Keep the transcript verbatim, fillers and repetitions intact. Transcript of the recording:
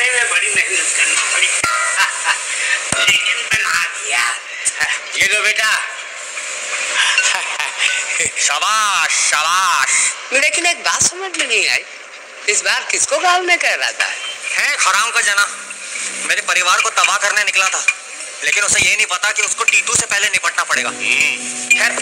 बनाने में बड़ी मेहनत करना पड़ी, लेकिन बना दिया। ये लो बेटा। शाबाश शाबाश। लेकिन एक बात समझ में नहीं आई, इस बार किसको गाँव में कह रहा था? है हराम का जना, मेरे परिवार को तबाह करने निकला था, लेकिन उसे ये नहीं पता कि उसको टीटू से पहले निपटना पड़ेगा। खैर